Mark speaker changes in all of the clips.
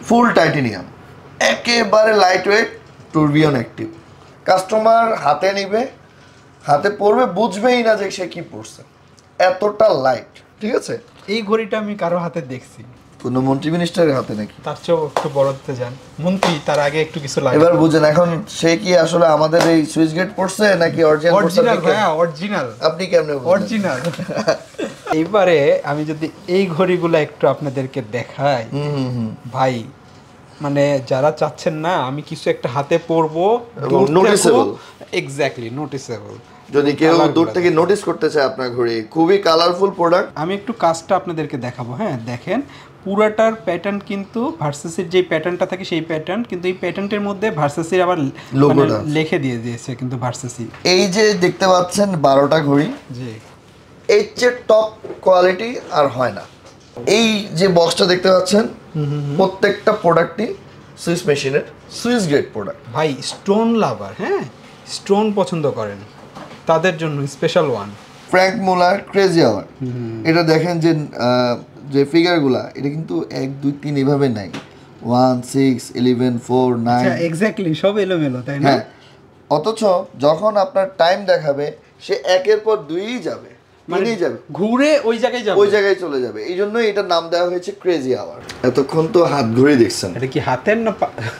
Speaker 1: ফুল titanium, একেবারে light weight, tourbillon active. Customer হাতে নিবে, হাতে পড়বে, বুঝবেই না যে সে কি পড়ছে, এতটা লাইট। ঠিক আছে,
Speaker 2: এই ঘড়িটা আমি কারো হাতে দেখছি,
Speaker 1: কোন মন্ত্রী মিনিস্টারের হাতে নাকি?
Speaker 2: তার চেয়েও একটু বড়তে যান মন্ত্রী, তার আগে একটু কিছু লাগে।
Speaker 1: এবার বুঝেন এখন সে কি আসলে আমাদের এই সুইচ গেট পড়ছে নাকি
Speaker 2: অরিজিনাল? হ্যাঁ অরিজিনাল।
Speaker 1: আপনি কেমনে বুঝলেন?
Speaker 2: অরিজিনাল। এইবারে আমি যদি এই ঘড়িগুলো একটু আপনাদেরকে দেখাই ভাই, মানে যারা চাচ্ছেন না আমি কিছু একটা হাতে পরবো,
Speaker 1: নোটিসেবল,
Speaker 2: এক্স্যাক্টলি নোটিসেবল,
Speaker 1: যদি কেউ দূর থেকে নোটিস করতে চায় আপনার ঘড়ি, খুবই কালারফুল প্রোডাক্ট।
Speaker 2: আমি একটু কাজটা আপনাদেরকে দেখাবো। হ্যাঁ দেখেন, পুরাটার প্যাটার্ন কিন্তু ভার্সাসির যে প্যাটার্নটা থাকে সেই প্যাটার্ন, কিন্তু এই প্যাটার্নটার মধ্যে ভার্সাসির আবার লোগোটা লিখে দিয়ে দিয়েছে কিন্তু ভার্সাসি।
Speaker 1: এই যে দেখতে পাচ্ছেন 12টা ঘড়ি, জি এর চেয়ে টপ কোয়ালিটি আর হয় না। এই যে বক্সটা দেখতে পাচ্ছেন, প্রত্যেকটা প্রোডাক্টই সুইস মেশিনের সুইস গ্রেড প্রোডাক্ট।
Speaker 2: ভাই স্টোন লাভার, হ্যাঁ স্টোন পছন্দ করেন তাদের জন্য special one.
Speaker 1: Franck Muller Crazy Hours, এটা দেখেন যে যে ফিগারগুলা, এটা কিন্তু 1 2 3 এভাবে নাই, 1 6 11 4 9,
Speaker 2: এক্স্যাক্টলি সব এলোমেলো, তাই না?
Speaker 1: হ্যাঁ, অথচ যখন আপনার টাইম দেখাবে সে একের পর দুইই যাবে, মানে যাবে
Speaker 2: ঘুরে ওই জায়গায় যাবে,
Speaker 1: ওই জায়গায় চলে যাবে। এই জন্যই এটার নাম দেওয়া হয়েছে ক্রেজি আওয়ার। এতক্ষণ তো হাত ঘড়ি দেখছেন,
Speaker 2: এটা কি হাতের না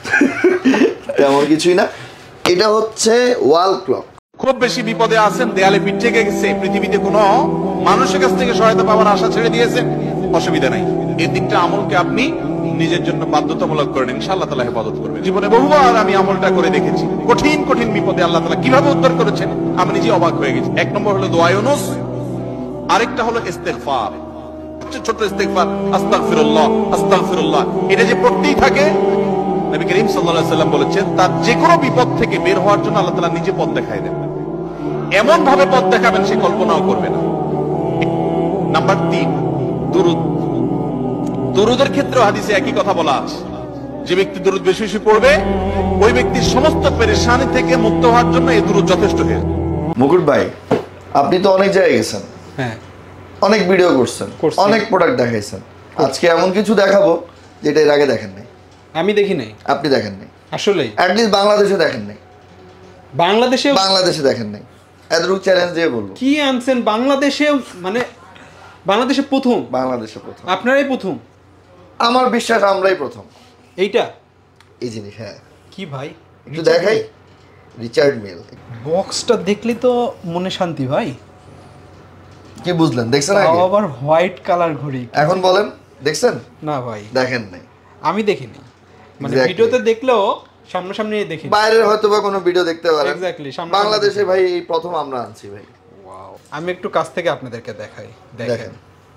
Speaker 1: তেমন কিছুই না, এটা হচ্ছে ওয়াল ক্লক।
Speaker 3: খুব বেশি বিপদে আছেন, দেয়ালে পিঠ থেকে গেছে, পৃথিবীতে কোনো মানুষের কাছ থেকে সহায়তা পাওয়ার আশা ছেড়ে দিয়েছেন, অসুবিধা নাই। এই তিনটা আমলকে আপনি নিজের জন্য বাধ্যতামূলক করেন, ইনশাআল্লাহ তাআলা হেফাজত করবেন। জীবনে বহুবার আমি আমলটা করে দেখেছি, কঠিন কঠিন বিপদে আল্লাহ তাআলা কিভাবে উদ্ধার করেছেন আমি নিজে অবাক হয়ে গেছি। 1 নম্বর হলো দোয়া ইউনুস, আরেকটা হলো ইস্তেগফার, ছোট ইস্তেগফার, আস্তাগফিরুল্লাহ আস্তাগফিরুল্লাহ। এটা যে পড়তেই থাকে, নবী করিম সাল্লাল্লাহু আলাইহি ওয়াসাল্লাম বলেছেন তার যে কোনো বিপদ থেকে বের হওয়ার জন্য আল্লাহ তাআলা নিজে পথ দেখায় দেন, এমন ভাবে পথ দেখাবেন সে কল্পনাও করবে না। নাম্বার 3 দুরূদ। দুরূদের ক্ষেত্রে হাদিসে একই কথা বলা আছে, যে ব্যক্তি দুরূদ বেশি বেশি পড়বে ওই ব্যক্তির সমস্ত পেরেশানি থেকে মুক্ত হওয়ার জন্য এই দুরূদ যথেষ্ট হয়ে।
Speaker 1: মুকুট ভাই, আপনি তো অনেক জায়গায় গেছেন,
Speaker 2: হ্যাঁ
Speaker 1: অনেক ভিডিও করছেন, অনেক প্রোডাক্ট দেখাইছেন, আজকে এমন কিছু দেখাবো যেটা এর আগে দেখেন নাই।
Speaker 2: আমি দেখি নাই,
Speaker 1: আপনি দেখেন নাই,
Speaker 2: আসলে
Speaker 1: অ্যাট লিস্ট বাংলাদেশে দেখেন নাই।
Speaker 2: বাংলাদেশে
Speaker 1: দেখেন নাই, এতটুকু চ্যালেঞ্জ দিয়ে বলবো।
Speaker 2: কি আনছেন বাংলাদেশে? মানে বাংলাদেশে প্রথম,
Speaker 1: বাংলাদেশে প্রথম,
Speaker 2: আপনারাই প্রথম,
Speaker 1: আমার বিশ্বাস আমরাই প্রথম
Speaker 2: এইটা
Speaker 1: এই জিনিস। হ্যাঁ
Speaker 2: কি ভাই
Speaker 1: একটু দেখাই, রিচার্ড মিল।
Speaker 2: বক্সটা দেখলি তো মনে শান্তি ভাই।
Speaker 1: কি বুঝলেন? দেখছেন আগে?
Speaker 2: আবার হোয়াইট কালার ঘড়ি,
Speaker 1: এখন বলেন দেখছেন?
Speaker 2: না ভাই
Speaker 1: দেখেন নাই,
Speaker 2: আমি দেখিনি, মানে ভিডিওতে দেখলেও সামনাসামনি দেখি,
Speaker 1: বাইরের হয়তো বা কোনো ভিডিও দেখতে পারেন,
Speaker 2: এক্স্যাক্টলি
Speaker 1: বাংলাদেশে ভাই এই প্রথম আমরা আনছি ভাই।
Speaker 2: ওয়াও, আমি একটু কাছ থেকে আপনাদেরকে দেখাই, দেখেন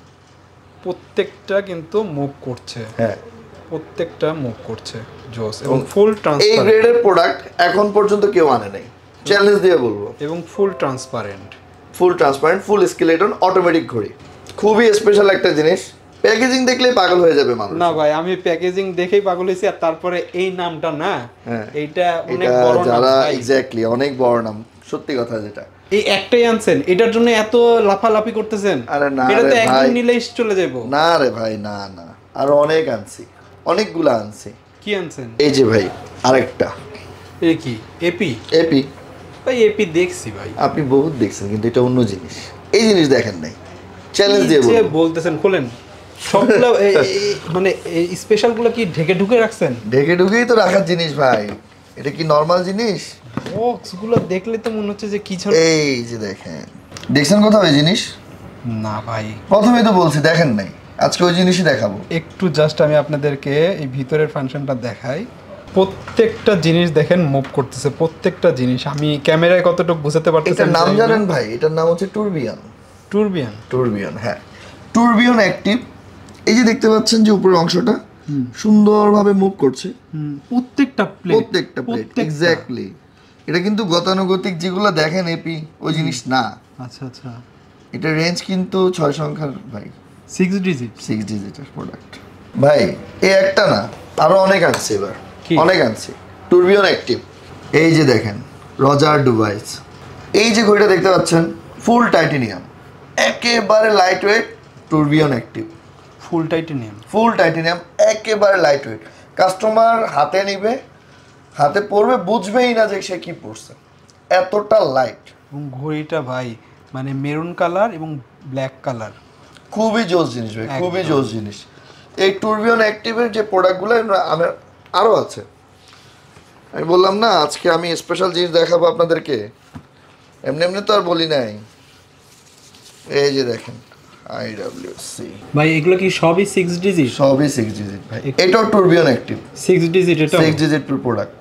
Speaker 2: প্রত্যেকটা কিন্তু মুভ করছে,
Speaker 1: হ্যাঁ
Speaker 2: প্রত্যেকটা মুভ করছে, জোস, এবং ফুল ট্রান্সপারেন্ট।
Speaker 1: এই গ্রেডের প্রোডাক্ট এখন পর্যন্ত কেউ আনে নাই, চ্যালেঞ্জ দিয়ে বলবো।
Speaker 2: এবং full transparent,
Speaker 1: full skeleton automatic ঘড়ি, খুবই স্পেশাল একটা জিনিস। প্যাকেজিং দেখলেই পাগল হয়ে যাবে মানুষ।
Speaker 2: না ভাই, আমি প্যাকেজিং দেখেই পাগল হয়েছি, আর তারপরে এই নামটা না, এইটা অনেক বড় নাম,
Speaker 1: যারা এক্স্যাক্টলি অনেক বড় নাম, সত্যি কথা। যেটা
Speaker 2: এই একটাই আনছেন, এটার জন্য এত লাফালাফি করতেছেন?
Speaker 1: আরে না
Speaker 2: এটা তো
Speaker 1: রে
Speaker 2: একদম
Speaker 1: ভাই,
Speaker 2: নিলেই চলে যাবো।
Speaker 1: না রে ভাই, না না, আর অনেক আনছি, অনেকগুলো আনছি।
Speaker 2: কি আনছেন?
Speaker 1: এই যে ভাই আরেকটা,
Speaker 2: এই কি এপি?
Speaker 1: এপি
Speaker 2: ভাই এপি দেখছি ভাই,
Speaker 1: আপনি বহুত দেখছেন, কিন্তু এটা অন্য জিনিস, এই জিনিস দেখেন নাই, চ্যালেঞ্জ দিয়ে
Speaker 2: বলতেছেন। খোলেন সবগুলো, মানে স্পেশালগুলো কি ঢেকে ঢুকে রাখছেন?
Speaker 1: ঢেকে ঢুকেই তো রাখার জিনিস ভাই, এটা কি নরমাল জিনিস?
Speaker 2: বক্সগুলো দেখলে তো মনে হচ্ছে যে কিছু।
Speaker 1: এই যে দেখেন, দেখছেন কোথাও এই জিনিস?
Speaker 2: না ভাই,
Speaker 1: প্রথমেই তো বলছি দেখেন নাই, আজকে ওই জিনিসই দেখাবো।
Speaker 2: একটু জাস্ট আমি আপনাদেরকে এই ভিতরের ফাংশনটা দেখাই। প্রত্যেকটা জিনিস দেখেন মুভ করতেছে, প্রত্যেকটা জিনিস। আমি ক্যামেরায় কতটুকু বুঝাতে পারতেছি?
Speaker 1: এটার নাম জানেন ভাই? এটার নাম হচ্ছে টুরবিয়ন। টুরবিয়ন, হ্যাঁ, টুরবিয়ন অ্যাক্টিভ। এই যে দেখতে পাচ্ছেন যে উপরের অংশটা সুন্দরভাবে মুভ করছে,
Speaker 2: প্রত্যেকটা প্লেট
Speaker 1: এক্স্যাক্টলি। এটা কিন্তু গতানুগতিক যেগুলো দেখেন এপি, ওই জিনিস না।
Speaker 2: আচ্ছা আচ্ছা,
Speaker 1: এটা রেঞ্জ কিন্তু 6 সংখ্যার ভাই,
Speaker 2: 6 ডিজিটের
Speaker 1: প্রোডাক্ট ভাই। এই একটা না, আরো অনেক আনছে, এবার অনেক আনছে। টুরবিয়ন অ্যাক্টিভ, এই যে দেখেন রজার ডিভাইস। এই যে ঘড়িটা দেখতে পাচ্ছেন, ফুল টাইটেনিয়াম, একেবারে light weight, tourbillon active.
Speaker 2: Full titanium,
Speaker 1: একেবারে লাইট ওয়েট। কাস্টমার হাতে নিবে, হাতে পরবে, বুঝবেই না যে সে কি পরছে, এতটা লাইট।
Speaker 2: এবং ঘড়িটা ভাই মানে মেরুন কালার এবং ব্ল্যাক কালার,
Speaker 1: খুবই জোস জিনিস ভাই, খুবই জোস জিনিস। এই টুরবিয়ন অ্যাক্টিভের যে প্রোডাক্টগুলো আমার আরও আছে, আমি বললাম না আজকে আমি স্পেশাল জিনিস দেখাবো আপনাদেরকে, এমনি এমনি তো আর বলি নাই। এই যে দেখেন আইডব্লিউসি
Speaker 2: ভাই, এগুলো কি সবই 6 ডিজিট?
Speaker 1: সবই 6 ডিজিট ভাই, এটাও টুরবিয়ন অ্যাক্টিভ
Speaker 2: 6 ডিজিট, এটা
Speaker 1: 6 ডিজিট প্রোডাক্ট।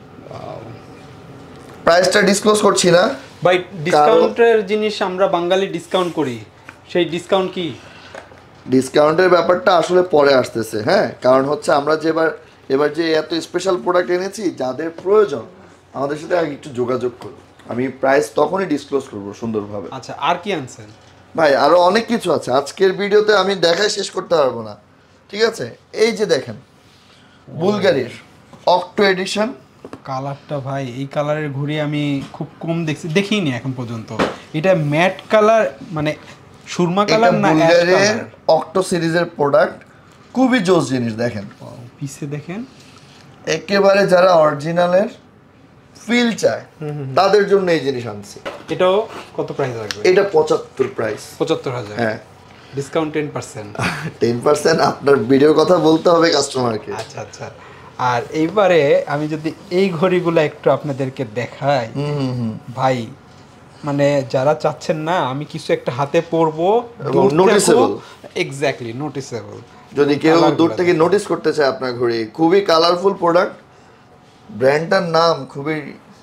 Speaker 1: প্রাইসটা ডিসক্লোজ করছি না
Speaker 2: ভাই, ডিসকাউন্টের জিনিস আমরা বাঙালি ডিসকাউন্ট করি, সেই ডিসকাউন্ট কি?
Speaker 1: ডিসকাউন্টের ব্যাপারটা আসলে পরে আসতেছে, হ্যাঁ, কারণ হচ্ছে আমরা এবার যে এত স্পেশাল প্রোডাক্ট এনেছি, যাদের প্রয়োজন আমাদের সাথে আগে একটু যোগাযোগ করুন, আমি প্রাইস তখনই ডিসক্লোজ করবো সুন্দরভাবে।
Speaker 2: আচ্ছা, আর কি আনছেন
Speaker 1: ভাই? আরো অনেক কিছু আছে, আজকের ভিডিওতে আমি দেখাই শেষ করতে পারবো না, ঠিক আছে? এই যে দেখেন বুলগারির অক্টো এডিশন।
Speaker 2: কালারটা ভাই, এই কালারের ঘড়ি আমি খুব কম দেখিনি এখন পর্যন্ত। এটা ম্যাট কালার, মানে সুরমা কালার না,
Speaker 1: বুলগারির অক্টো সিরিজের প্রোডাক্ট, খুবই জোস জিনিস। দেখেন
Speaker 2: পিছে দেখেন,
Speaker 1: একেবারে যারা অরিজিনালের ফিল চায় তাদের জন্য এই জিনিস আনছি।
Speaker 2: এটাও কত প্রাইস রাখবে?
Speaker 1: এটা 75 প্রাইস।
Speaker 2: 75,000?
Speaker 1: হ্যাঁ,
Speaker 2: ডিসকাউন্ট 10%।
Speaker 1: 10% আপনার ভিডিওর কথা বলতে হবে কাস্টমারকে।
Speaker 2: আচ্ছা আচ্ছা। আর এইবারে আমি যদি এই ঘড়িগুলো একটু আপনাদেরকে দেখাই ভাই, মানে যারা চাচ্ছেন না আমি কিছু একটা হাতে পরবো,
Speaker 1: নোটিসেবল,
Speaker 2: এক্স্যাক্টলি নোটিসেবল,
Speaker 1: যদি কেউ দূর থেকে নোটিস করতে চায় আপনার ঘড়ি, খুবই কালারফুল প্রোডাক্ট। ব্র্যান্ডটার নাম খুবই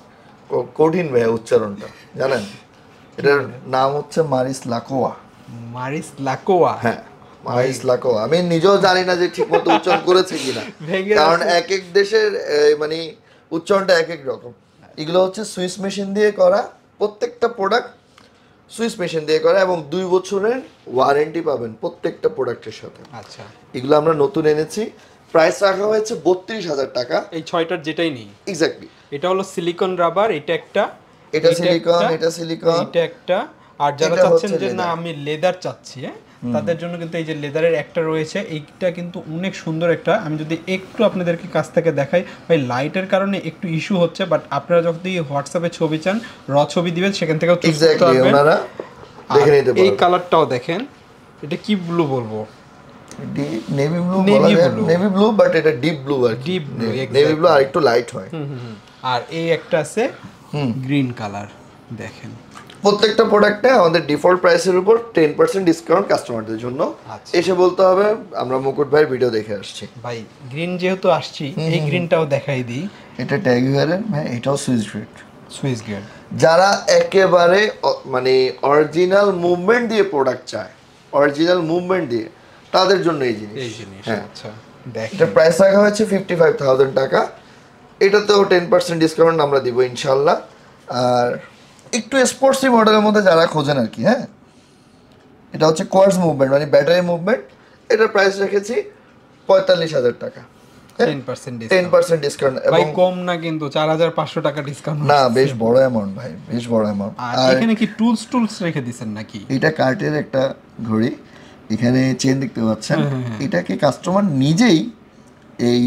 Speaker 1: কঠিন ভাই উচ্চারণটা, জানেন? এটার নাম হচ্ছে মারিস লাকোয়া।
Speaker 2: মারিস লাকোয়া?
Speaker 1: হ্যাঁ, মারিস লাকোয়া। আমি নিজেও জানি না যে ঠিকমতো উচ্চারণ করেছে কিনা, কারণ এক এক দেশের মানে উচ্চারণটা এক এক রকম। এগুলো হচ্ছে সুইস মেশিন দিয়ে করা, প্রত্যেকটা প্রোডাক্ট সুইস মেশিন দিয়ে করা, এবং 2 বছরের ওয়ারেন্টি পাবেন প্রত্যেকটা প্রোডাক্টের সাথে।
Speaker 2: আচ্ছা,
Speaker 1: এগুলো আমরা নতুন এনেছি, প্রাইস রাখা হয়েছে 32,000 টাকা।
Speaker 2: এই 6টার যেটাই নেই
Speaker 1: এক্স্যাক্টলি।
Speaker 2: এটা হলো সিলিকন রাবার, এটা একটা,
Speaker 1: এটা সিলিকন, এটা সিলিকন,
Speaker 2: এটা একটা। আর যারা চাচ্ছেন যে না আমি লেদার চাচ্ছি, তাদের জন্য কিন্তু এই যে লেদারের একটা রয়েছে, এইটা কিন্তু অনেক সুন্দর একটা। আমি যদি একটু আপনাদেরকে কাছ থেকে দেখাই ভাই, লাইটের কারণে একটু ইস্যু হচ্ছে, বাট আপনারা যদি হোয়াটসঅ্যাপে ছবি চান, ছবি দিবেন, সেখান থেকেও চুজ করতে পারবেন। এই কালারটাও দেখেন, এটা কি ব্লু বলবো,
Speaker 1: navy blue, navy blue, but এটা ডিপ ব্লু। আর ডিপ ব্লু, নেভি ব্লু আর একটু লাইট হয়।
Speaker 2: আর এই একটা আছে গ্রিন কালার, দেখেন।
Speaker 1: প্রত্যেকটা প্রোডাক্টে আমাদের ডিফল্ট প্রাইসের উপর 10% ডিসকাউন্ট কাস্টমারদের জন্য। এসে বলতে হবে আমরা মুকুট ভাইয়ের ভিডিও দেখে আসছি।
Speaker 2: ভাই গ্রিন যেহেতু আসছি, এই গ্রিনটাও দেখাই দিই।
Speaker 1: এটা ট্যাগুয়ারের ভাই, এটাও সুইস গ্রেড।
Speaker 2: সুইস গ্রেড
Speaker 1: যারা একেবারে মানে অরিজিনাল মুভমেন্ট দিয়ে প্রোডাক্ট চায়, অরিজিনাল মুভমেন্ট দিয়ে, তাদের জন্য এই জিনিস। হ্যাঁ,
Speaker 2: আচ্ছা দেখেন,
Speaker 1: এটা প্রাইস রাখা হয়েছে 55,000 টাকা। এটাতেও 10% ডিসকাউন্ট আমরা দিব ইনশাল্লাহ। আর একটু স্পোর্টসি মডেলের মধ্যে যারা খোঁজেন আর কি, হ্যাঁ, এটা হচ্ছে কোয়ার্স মুভমেন্ট, মানে ব্যাটারি মুভমেন্ট। এটার প্রাইস রেখেছি 45,000 টাকা। 10% ডিসকাউন্ট,
Speaker 2: ভাই কম না কিন্তু, 4,500 টাকা ডিসকাউন্ট
Speaker 1: না, বেশ বড় অ্যামাউন্ট ভাই, বেশ বড় অ্যামাউন্ট।
Speaker 2: আর এখানে কি টুলস রেখে দিবেন নাকি?
Speaker 1: এটা কার্টের একটা ঘড়ি, এখানে চেন দেখতে পাচ্ছেন, এটাকে কাস্টমার নিজেই এই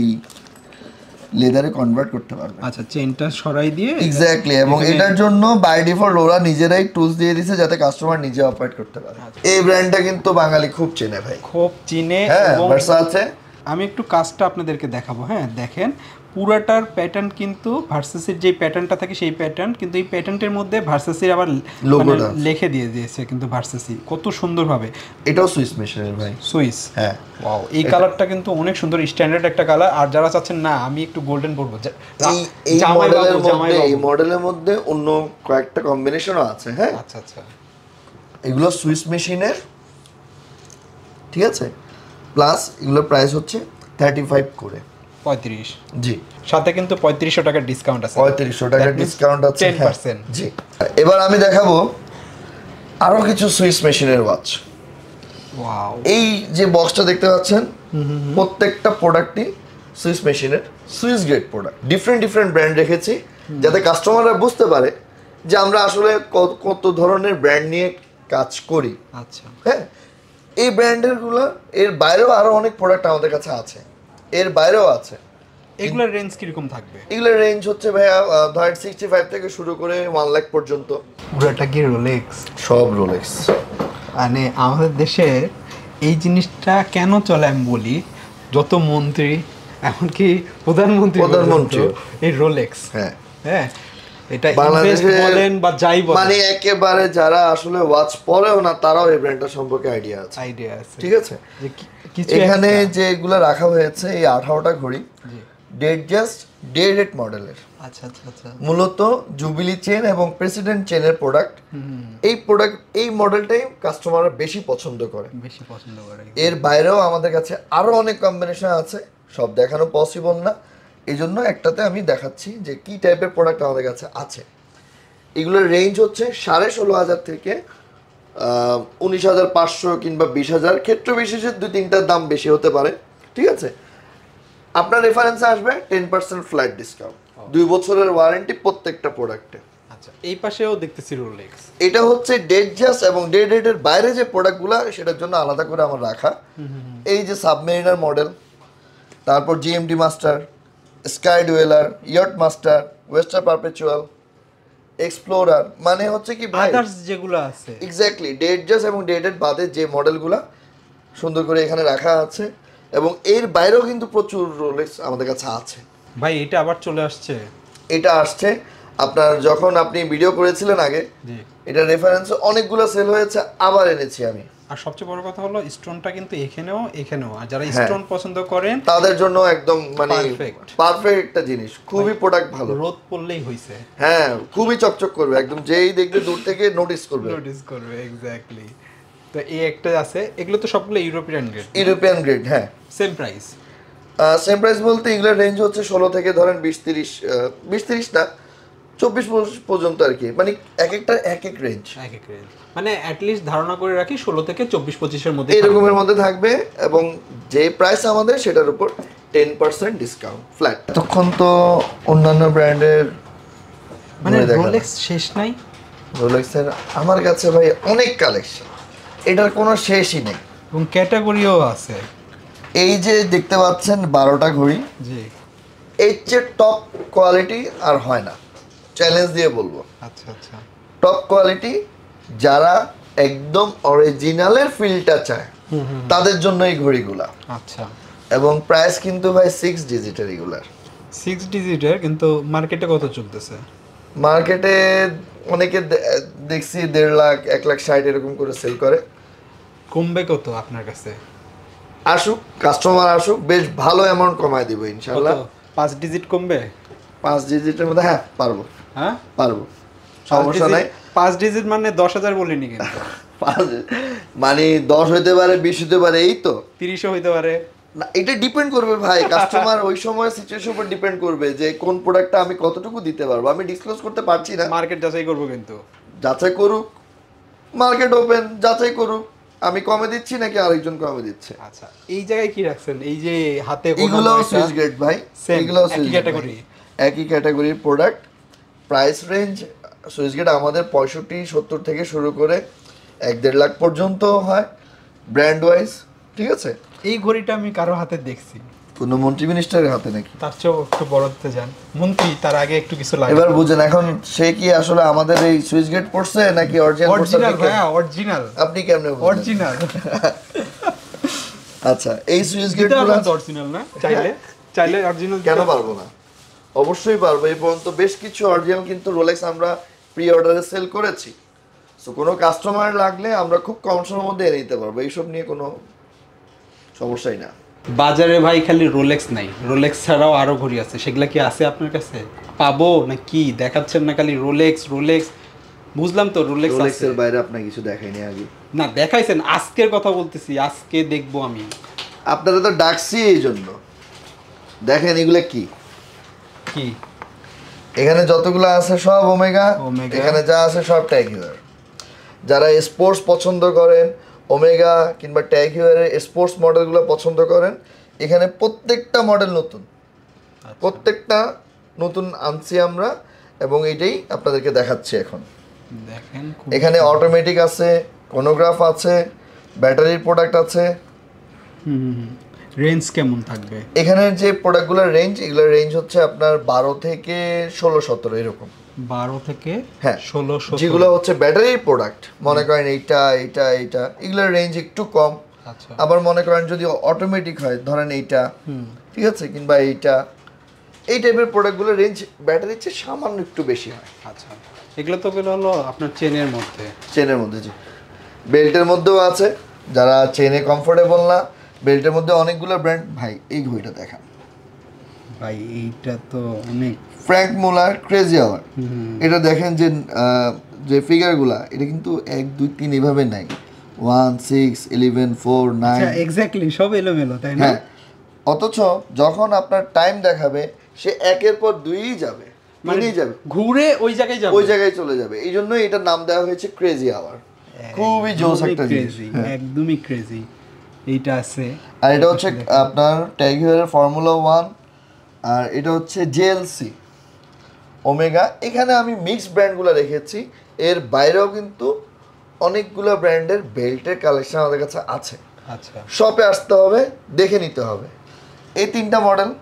Speaker 1: লেদারে কনভার্ট করতে পারবে।
Speaker 2: আচ্ছা, চেনটা সরাই দিয়ে,
Speaker 1: এক্স্যাক্টলি। এবং এটার জন্য বাই ডিফল্ট ওরা নিজেরাই টুলস দিয়ে দিয়েছে যাতে কাস্টমার নিজে অপারেট করতে পারে। এই ব্র্যান্ডটা কিন্তু বাঙালি খুব চেনে ভাই,
Speaker 2: খুব চিনে।
Speaker 1: হ্যাঁ, ভার্সা আছে।
Speaker 2: আমি একটু কাজটা আপনাদেরকে দেখাবো, হ্যাঁ দেখেন, পুরাটার প্যাটার্ন কিন্তু ভার্সেসের যে প্যাটার্নটা থাকে সেই প্যাটার্ন, কিন্তু এই প্যাটার্নের মধ্যে ভার্সেসের আবার লোগোটা লিখে দিয়ে দিয়েছে কিন্তু ভার্সেসি, কত সুন্দরভাবে।
Speaker 1: এটাও সুইস মেশিনের ভাই,
Speaker 2: সুইস।
Speaker 1: হ্যাঁ,
Speaker 2: ওয়াও, এই কালারটা কিন্তু অনেক সুন্দর, স্ট্যান্ডার্ড একটা কালার। আর যারা চাচ্ছেন না আমি একটু গোল্ডেন পরবো,
Speaker 1: এই মডেলের মধ্যে অন্য কয়েকটা কম্বিনেশনও আছে। হ্যাঁ,
Speaker 2: আচ্ছা আচ্ছা,
Speaker 1: এগুলো সুইস মেশিনের, ঠিক আছে। প্লাস এগুলোর প্রাইস হচ্ছে 35 করে
Speaker 2: 35।
Speaker 1: জি,
Speaker 2: সাথে কিন্তু 3500 টাকার ডিসকাউন্ট আছে।
Speaker 1: 3500 টাকার ডিসকাউন্ট আছে
Speaker 2: 10%।
Speaker 1: জি। এবার আমি দেখাবো আরো কিছু সুইস মেশিনের ওয়াচ।
Speaker 2: ওয়াও,
Speaker 1: এই যে বক্সটা দেখতে পাচ্ছেন, প্রত্যেকটা প্রোডাক্টই সুইস মেশিনের, Swiss grade product. Different brand রেখেছি যাতে কাস্টমাররা বুঝতে পারে যে আমরা আসলে কত ধরনের ব্র্যান্ড নিয়ে কাজ করি।
Speaker 2: আচ্ছা,
Speaker 1: হ্যাঁ, এই ব্র্যান্ডেরগুলো, এর বাইরেও আরো অনেক প্রোডাক্ট আমাদের কাছে আছে, এর বাইরেও আছে।
Speaker 2: এগুলোর রেঞ্জ কিরকম থাকবে?
Speaker 1: এগুলোর রেঞ্জ হচ্ছে ভাইয়া ধরেন 65 থেকে শুরু করে 1 লাখ পর্যন্ত।
Speaker 2: পুরোটা কি রোলেক্স?
Speaker 1: সব রোলেক্স।
Speaker 2: মানে আমাদের দেশে এই জিনিসটা কেন চলে আমি বলি, যত মন্ত্রী এমনকি প্রধানমন্ত্রী এই রোলেক্স।
Speaker 1: হ্যাঁ
Speaker 2: হ্যাঁ, এটা ইনভেস্ট বলেন বা যাই বলেন,
Speaker 1: মানে একেবারে যারা আসলে ওয়াচ পরেও না তারাও এই ব্র্যান্ডটা সম্পর্কে আইডিয়া আছে। ঠিক আছে, এখানে যেগুলো রাখা হয়েছে এই 18টা ঘড়ি ডেট জাস্ট ডেট মডেলের। আচ্ছা আচ্ছা আচ্ছা, মূলত জুবিলি চেন এবং প্রেসিডেন্ট চেনের প্রোডাক্ট। এই মডেলটাই কাস্টমাররা বেশি পছন্দ করে। এর বাইরেও আমাদের কাছে আরো অনেক কম্বিনেশন আছে, সব দেখানো পসিবল না, এই জন্য একটাতে আমি দেখাচ্ছি যে কি টাইপের প্রোডাক্ট আমাদের কাছে আছে। এগুলোর রেঞ্জ হচ্ছে 16,500 থেকে 19,500 কিংবা 20,000, ক্ষেত্র বিশেষে 2-3টার দাম বেশি হতে পারে। ঠিক আছে, আপনার রেফারেন্সে আসবে 10% ফ্ল্যাট ডিসকাউন্ট, 2 বছরের ওয়ারেন্টি প্রত্যেকটা প্রোডাক্টে।
Speaker 2: আচ্ছা, এই পাশেও দেখতেছি রোলেক্স।
Speaker 1: এটা হচ্ছে ডেট জাস্ট এবং ডেটের বাইরে যে প্রোডাক্টগুলো সেটার জন্য আলাদা করে আমার রাখা। এই যে সাবমেরিনার মডেল, তারপর GMT Master, Sky Dweller, Yacht Master, Oyster Perpetual, Explorer, মানে হচ্ছে কি ভাই
Speaker 2: আদার্স যেগুলো আছে
Speaker 1: এক্স্যাক্টলি ডেট জাস্ট এবং ডেটের বাদে যে মডেলগুলো সুন্দর করে এখানে রাখা আছে। এবং এর বাইরেও কিন্তু প্রচুর রোলেক্স আমাদের কাছে আছে।
Speaker 2: ভাই এটা আবার চলে আসছে,
Speaker 1: এটা আসছে আপনার যখন আপনি ভিডিও করেছিলেন আগে, এটা রেফারেন্সে অনেকগুলো সেল হয়েছে, আবার এনেছি আমি।
Speaker 2: আর সবচেয়ে বড় কথা হলো স্টোনটা কিন্তু এখানেও আর যারা স্টোন পছন্দ করেন
Speaker 1: তাদের জন্য একদম মানে পারফেক্ট একটা জিনিস, খুবই প্রোডাক্ট ভালো,
Speaker 2: রোদ পড়লেই হইছে।
Speaker 1: হ্যাঁ, খুবই চকচক করবে, একদম যেই দেখবে দূর থেকে নোটিস করবে
Speaker 2: এক্স্যাক্টলি। তো এই একটা আছে, এগুলো তো সবগুলো ইউরোপিয়ান
Speaker 1: গ্রেড। হ্যাঁ,
Speaker 2: সেম প্রাইস
Speaker 1: বলতে এগুলোর রেঞ্জ হচ্ছে 16 থেকে ধরেন 20-30 না 24 পর্যন্ত আর কি, মানে এক একটা এক এক রেঞ্জ,
Speaker 2: মানে অ্যাটলিস্ট ধারণা করে রাখি 16 থেকে 24-25-এর মধ্যে
Speaker 1: এরকমের মধ্যে থাকবে। এবং যে প্রাইস আমাদের সেটার উপর 10% ডিসকাউন্ট ফ্ল্যাট। তখন তো অন্যান্য ব্র্যান্ডের
Speaker 2: মানে রোলেক্স শেষ নাই।
Speaker 1: রোলেক্সের আমার কাছে ভাই অনেক কালেকশন, এটার কোনো শেষই নেই,
Speaker 2: এবং ক্যাটাগরিও আছে।
Speaker 1: এই যে দেখতে পাচ্ছেন 12টা ঘড়ি, জি, এর চেয়ে টপ কোয়ালিটি আর হয় না, চ্যালেঞ্জ দিয়ে বলবো।
Speaker 2: আচ্ছা আচ্ছা,
Speaker 1: টপ কোয়ালিটি যারা একদম অরিজিনালের ফিলটা চায় তাদের জন্য এই ঘড়িগুলা।
Speaker 2: আচ্ছা,
Speaker 1: এবং প্রাইস কিন্তু ভাই 6 ডিজিটের এগুলার।
Speaker 2: 6 ডিজিটের, কিন্তু মার্কেটে কত চলতেছে?
Speaker 1: মার্কেটে অনেকে দেখছি 1.5 লাখ 1,60,000 এরকম করে সেল করে।
Speaker 2: কমবে কত আপনার কাছে?
Speaker 1: আসুক, কাস্টমার আসুক, বেশ ভালো অ্যামাউন্ট কমায় দিব ইনশাআল্লাহ।
Speaker 2: 5 ডিজিট কমবে?
Speaker 1: 5 ডিজিটের মধ্যে হ্যাঁ পারবো।
Speaker 2: হ্যাঁ
Speaker 1: পারবো, সমস্যা নাই।
Speaker 2: 5 ডিজিট মানে 10,000 বলিনি কিন্তু।
Speaker 1: মানে 10 হইতে পারে, 20 হইতে পারে, এই তো
Speaker 2: 30ও হইতে পারে
Speaker 1: না, এটা ডিপেন্ড করবে ভাই, কাস্টমার ওই সময় সিচুয়েশন উপর ডিপেন্ড করবে যে কোন প্রোডাক্টটা আমি কতটুকু দিতে পারবো। আমি ডিসক্লোজ করতে পারছি না,
Speaker 2: মার্কেট যাচাই করব, কিন্তু
Speaker 1: যাচাই করুক, মার্কেট ওপেন, যাচাই করুক আমি কমে দিচ্ছি নাকি আরেকজন কমে দিচ্ছে।
Speaker 2: আচ্ছা, এই জায়গায় কি রাখছেন? এই যে হাতে
Speaker 1: এগুলো সুইচ গেট ভাই, এগুলো সুইচ ক্যাটাগরি, একই ক্যাটাগরির প্রোডাক্ট। প্রাইস রেঞ্জ সুইচ গেট আমাদের 65-70 থেকে শুরু করে 1-1.5 লাখ পর্যন্ত হয় ব্র্যান্ড ওয়াইজ। ঠিক আছে,
Speaker 2: এই ঘড়িটা আমি কারো হাতে দেখছি,
Speaker 1: কোনো মন্ত্রী মিনিস্টারের হাতে নাকি?
Speaker 2: তার চেয়েও একটু বড় হতে যান মন্ত্রী, তার আগে একটু কিছু লাগে।
Speaker 1: এবার বুঝেন এখন সে কি আসলে আমাদের এই সুইচ গেট পড়ছে নাকি
Speaker 2: অরিজিনাল? হ্যাঁ অরিজিনাল।
Speaker 1: আপনি কেমনে বলেন
Speaker 2: অরিজিনাল?
Speaker 1: আচ্ছা, এই সুইচ গেটগুলো
Speaker 2: অরিজিনাল না, চাইলে অরিজিনাল
Speaker 1: কেন পারবো না? অবশ্যই পারবো। এই পর্যন্ত বেশ কিছু অরিজিনাল কিন্তু রোলেক্স আমরা প্রি অর্ডারে সেল করেছি। সো কোনো কাস্টমার লাগলে আমরা খুব কম সময়ের মধ্যে এনে দিতে পারবো, এইসব নিয়ে কোনো সমস্যাই না।
Speaker 2: বাজারে ভাই খালি রোলেক্স নাই, রোলেক্স ছাড়াও আরো ঘড়ি আছে, সেগুলা কি আছে আপনার কাছে? পাবো না কি দেখাচ্ছেন না খালি রোলেক্স রোলেক্স? বুঝলাম তো
Speaker 1: রোলেক্সের বাইরে আপনাকে কিছু দেখাইনি আগে।
Speaker 2: না দেখাইছেন, আজকের কথা বলতেছি, আজকে দেখবো আমি।
Speaker 1: আপনারা তো ডাকছি এই জন্য। দেখেন এগুলো কি
Speaker 2: কি,
Speaker 1: এখানে যতগুলো আছে সব ওমেগা, এখানে যা আছে সব ট্যাগ হিউয়ার। যারা স্পোর্টস পছন্দ করেন, ওমেগা কিংবা ট্যাগ হিউয়ারের স্পোর্টস মডেলগুলো পছন্দ করেন, এখানে প্রত্যেকটা মডেল নতুন, প্রত্যেকটা নতুন আনছি আমরা এবং এইটাই আপনাদেরকে দেখাচ্ছি এখন।
Speaker 2: দেখেন
Speaker 1: এখানে অটোমেটিক আছে, কোনোগ্রাফ আছে, ব্যাটারির প্রোডাক্ট আছে।
Speaker 2: রেঞ্জ কেমন থাকবে
Speaker 1: এখানে যে প্রোডাক্টগুলোর রেঞ্জ, এগুলোর রেঞ্জ হচ্ছে আপনার 12 থেকে 16-17 এরকম।
Speaker 2: 12 থেকে
Speaker 1: হ্যাঁ
Speaker 2: 16
Speaker 1: যেগুলো হচ্ছে ব্যাটারির প্রোডাক্ট, মনে করেন এইটা এগুলোর রেঞ্জ একটু কম।
Speaker 2: আচ্ছা
Speaker 1: আবার মনে করেন যদি অটোমেটিক হয়, ধরেন এইটা, ঠিক আছে, কিংবা এইটা, এই টাইপের প্রোডাক্টগুলোর রেঞ্জ ব্যাটারির চেয়ে সামান্য একটু বেশি হয়।
Speaker 2: আচ্ছা এগুলো তো হলো আপনার চেনের মধ্যে
Speaker 1: জি। বেল্টের মধ্যেও আছে, যারা চেনে কমফোর্টেবল না, বেল্টের মধ্যে অনেকগুলো ব্র্যান্ড। ভাই এই ঘড়িটা দেখান
Speaker 2: ভাই, এইটা তো অনেক
Speaker 1: ফ্র্যাঙ্ক মুলার ক্রেজি আওয়ার। এটা দেখেন যে ফিগারগুলা, এটা কিন্তু 1 2 3 এভাবে নাই, 1 6 11 4 9
Speaker 2: এক্স্যাক্টলি সব এলোমেলো, তাই না?
Speaker 1: হ্যাঁ, অথচ যখন আপনার টাইম দেখাবে সে একের পর দুইই যাবে, যাবে
Speaker 2: ঘুরে ওই
Speaker 1: জায়গায় চলে যাবে। এই জন্য এটার নাম দেওয়া হয়েছে ক্রেজি আওয়ার। খুবই জোস একটা জিনিস,
Speaker 2: একদমই ক্রেজি। এইটা আছে,
Speaker 1: আর এটা হচ্ছে আপনার ট্যাগ হিয়ারের ফর্মুলা 1, আর এটা হচ্ছে জেএলসি ওমেগা। এখানে আমি মিক্স ব্র্যান্ডগুলো রেখেছি, এর বাইরেও কিন্তু অনেকগুলো ব্র্যান্ডের বেল্টের কালেকশন আমাদের কাছে আছে।
Speaker 2: আচ্ছা,
Speaker 1: শপে আসতে হবে, দেখে নিতে হবে। এই 3টা মডেল,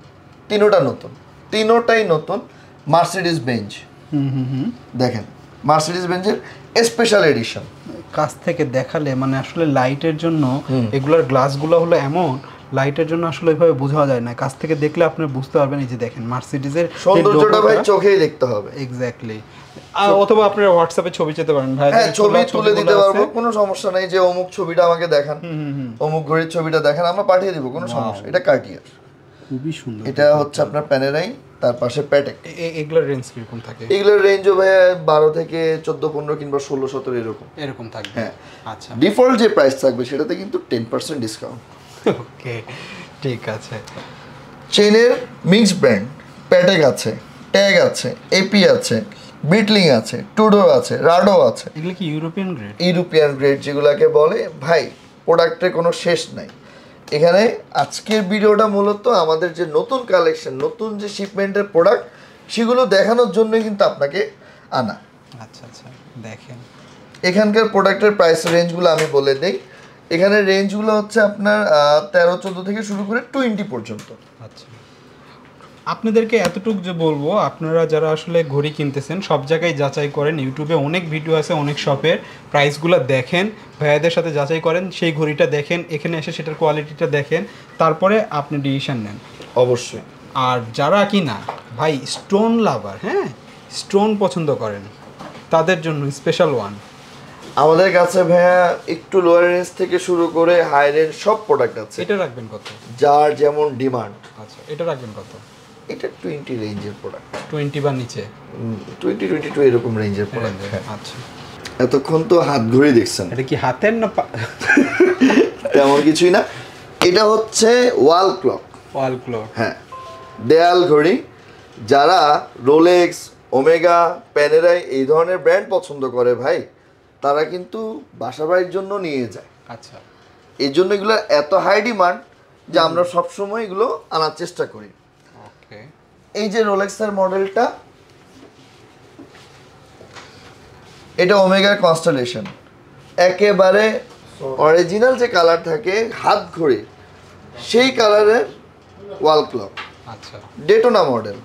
Speaker 1: তিনোটাই নতুন মার্সিডিজ বেঞ্জ। দেখেন মার্সিডিজ বেঞ্জের স্পেশাল এডিশন।
Speaker 2: কাছ থেকে দেখালে মানে আসলে লাইটের জন্য এগুলোর গ্লাসগুলো হলো এমন, লাইটের জন্য আসলে ওইভাবে বোঝা যায় না, কাছ থেকে দেখলে আপনি বুঝতে পারবেন। এই যে দেখেন মার্সিডিজের
Speaker 1: সৌন্দর্যটা ভাই চোখেই দেখতে হবে।
Speaker 2: এক্স্যাক্টলি। অথবা আপনারা হোয়াটসঅ্যাপে ছবি চেতে পারেন ভাই,
Speaker 1: হ্যাঁ ছবি তুলে দিতে পারবো, কোনো সমস্যা নেই। যে অমুক ছবিটা আমাকে দেখান, অমুক ঘড়ির ছবিটা দেখান, আমরা পাঠিয়ে দিব, কোনো সমস্যা। এটা কার্টিয়ার,
Speaker 2: খুবই সুন্দর।
Speaker 1: এটা হচ্ছে আপনার প্যানেরাই, তার পাশে প্যাটেক।
Speaker 2: এগুলোর রেঞ্জ কিরকম থাকে?
Speaker 1: এগুলোর রেঞ্জও ভাই 12 থেকে 14 15 কিংবা 16 17
Speaker 2: এরকম থাকবে।
Speaker 1: হ্যাঁ
Speaker 2: আচ্ছা,
Speaker 1: ডিফল্ট যে প্রাইস থাকবে সেটাতে কিন্তু 10% ডিসকাউন্ট।
Speaker 2: ওকে, ঠিক আছে।
Speaker 1: চেনের মিক্স ব্র্যান্ড, প্যাটেক আছে, ট্যাগ আছে, এপি আছে, বিটলিং আছে, টুডো আছে, রাডো আছে।
Speaker 2: এগুলো কি ইউরোপিয়ান গ্রেড?
Speaker 1: ইউরোপিয়ান গ্রেড যেগুলোকে বলে ভাই, প্রোডাক্টের কোনো শেষ নাই। এখানে আজকের ভিডিওটা মূলত আমাদের যে নতুন কালেকশন, নতুন যে শিপমেন্টের প্রোডাক্ট, সেগুলো দেখানোর জন্য কিন্তু আপনাকে আনা।
Speaker 2: আচ্ছা আচ্ছা, দেখেন
Speaker 1: এখানকার প্রোডাক্টের প্রাইস রেঞ্জগুলো আমি বলে দিই। এখানে রেঞ্জগুলো হচ্ছে আপনার 13-14 থেকে শুরু করে 20 পর্যন্ত।
Speaker 2: আচ্ছা, আপনাদেরকে এতটুকু যে বলবো, আপনারা যারা আসলে ঘড়ি কিনতেছেন সব জায়গায় যাচাই করেন। ইউটিউবে অনেক ভিডিও আছে, অনেক শপের প্রাইসগুলো দেখেন, ভাইয়াদের সাথে যাচাই করেন, সেই ঘড়িটা দেখেন, এখানে এসে সেটার কোয়ালিটিটা দেখেন, তারপরে আপনি ডিসিশন নেন
Speaker 1: অবশ্যই।
Speaker 2: আর যারা কিনা ভাই স্টোন লাভার, হ্যাঁ স্টোন পছন্দ করেন, তাদের জন্য স্পেশাল ওয়ান
Speaker 1: আমাদের কাছে ভাইয়া একটু লোয়ার রেঞ্জ থেকে শুরু করে হাই রেঞ্জ সব প্রোডাক্ট আছে।
Speaker 2: এটা রাখবেন কত?
Speaker 1: যার যেমন ডিমান্ড।
Speaker 2: আচ্ছা, এটা রাখবেন কত?
Speaker 1: এটা 20 রেঞ্জের প্রোডাক্ট,
Speaker 2: 20 বা নিচে,
Speaker 1: 20-22 এরকম রেঞ্জের প্রোডাক্ট।
Speaker 2: আচ্ছা,
Speaker 1: এতক্ষণ তো হাত ঘড়ি দেখছেন,
Speaker 2: এটা কি হাতের না
Speaker 1: তেমন কিছুই না। এটা হচ্ছে ওয়াল ক্লক।
Speaker 2: ওয়াল ক্লক,
Speaker 1: হ্যাঁ, দেয়াল ঘড়ি। যারা রোলেক্স, ওমেগা, প্যানেরাই এই ধরনের ব্র্যান্ড পছন্দ করে ভাই, তারা কিন্তু বাসাবাড়ির জন্য নিয়ে যায়।
Speaker 2: আচ্ছা,
Speaker 1: এই জন্য এগুলো এত হাই ডিমান্ড যে আমরা সবসময় এগুলো আনার চেষ্টা করি।
Speaker 2: ওকে,
Speaker 1: এই যে রোলেক্সের মডেলটা, এটা ওমেগার কনস্টেলেশন, একেবারে অরিজিনাল যে কালার থাকে হাত ঘড়ি, সেই কালারের ওয়াল ক্লক।
Speaker 2: আচ্ছা,
Speaker 1: ডেটোনা মডেল।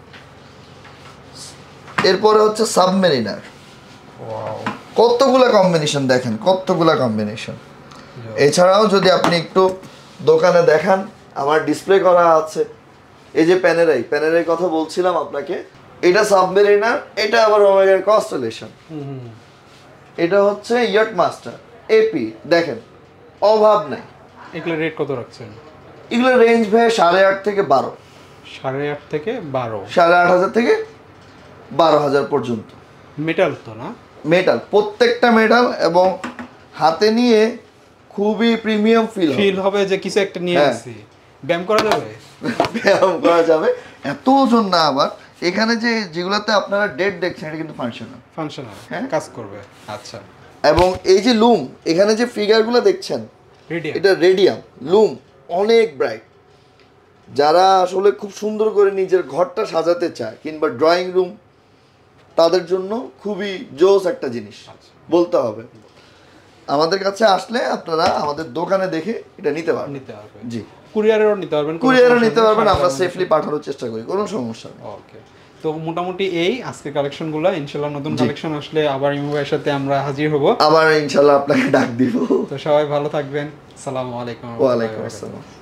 Speaker 1: এরপরে হচ্ছে সাবমেরিনার। কতগুলা কম্বিনেশন দেখেন, কতগুলা কম্বিনেশন। এছাড়াও যদি আপনি একটু দোকানে দেখান, আমার ডিসপ্লে করা আছে। এই যে প্যানেরাই কথা বলছিলাম আপনাকে, এটা সাবমেরিনার, এটা আবার ওমেগার কনস্টেলেশন। এটা হচ্ছে ইয়ট মাস্টার এপি। দেখেন অভাব নাই।
Speaker 2: এগুলো রেট কত রাখছেন?
Speaker 1: এগুলোর রেঞ্জ ভাই 8.5 থেকে 12।
Speaker 2: 8.5 থেকে 12,
Speaker 1: 8,500 থেকে 12,000 পর্যন্ত।
Speaker 2: মেটাল তো না?
Speaker 1: মেটাল, প্রত্যেকটা মেটাল, এবং হাতে নিয়ে খুবই প্রিমিয়াম ফিল
Speaker 2: হবে যে কিছু একটা নিয়ে আসছি। ব্যায়াম করা যাবে?
Speaker 1: ব্যায়াম করা যাবে, এত ওজন না। আবার এখানে যেগুলোতে আপনারা ডেট দেখছেন, এটা কিন্তু ফাংশনাল, হ্যাঁ
Speaker 2: কাজ করবে। আচ্ছা,
Speaker 1: এবং এই যে লুম, এখানে যে ফিগারগুলো দেখছেন, এটা রেডিয়াম লুম, অনেক ব্রাইট। যারা আসলে খুব সুন্দর করে নিজের ঘরটা সাজাতে চায় কিংবা ড্রয়িং রুম, তাদের জন্য খুবই জোস একটা জিনিস বলতে হবে। আমাদের কাছে আসলে আপনারা আমাদের দোকানে দেখে এটা নিতে পারবেন। জি।
Speaker 2: কুরিয়ারেও নিতে পারবেন,
Speaker 1: কুরিয়ারও নিতে পারবেন, আমরা সেফলি পাঠানোর চেষ্টা করি, কোনো সমস্যা নেই।
Speaker 2: ওকে, তো মোটামুটি এই আজকে কালেকশনগুলো, ইনশাআল্লাহ নতুন কালেকশন আসলে আবার ইমু ভাইয়ের সাথে আমরা হাজির হব,
Speaker 1: আবার ইনশাআল্লাহ আপনাকে ডাক দিব।
Speaker 2: তো সবাই ভালো থাকবেন, আসসালামু আলাইকুম।
Speaker 1: ওয়া আলাইকুম আসসালাম।